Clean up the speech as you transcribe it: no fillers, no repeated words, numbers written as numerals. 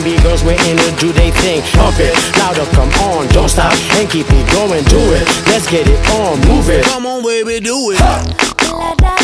B girls we're in it, do they thing. Pump it, louder, come on, don't stop, and keep it going, do it. Let's get it on, move it. Come on, baby, do it.